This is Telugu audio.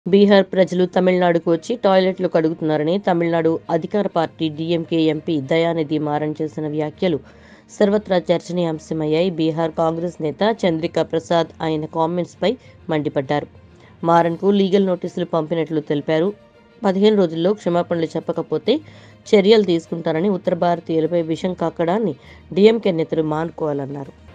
బీహార్ ప్రజలు తమిళనాడుకు వచ్చి టాయిలెట్లు కడుగుతున్నారని తమిళనాడు అధికార party DMK MP Dayanidhi Maran చేసిన వ్యాఖ్యలు సర్వత్రా చర్చనీయాంశమయ్యాయి. బీహార్ కాంగ్రెస్ నేత చంద్రికా ప్రసాద్ ఆయన కామెంట్స్పై మండిపడ్డారు. మారన్కు లీగల్ నోటీసులు పంపినట్లు తెలిపారు. 15 రోజుల్లో క్షమాపణలు చెప్పకపోతే చర్యలు తీసుకుంటారని, ఉత్తర భారతీయులపై విషం కక్కడాన్ని డీఎంకే నేతలు మానుకోవాలన్నారు.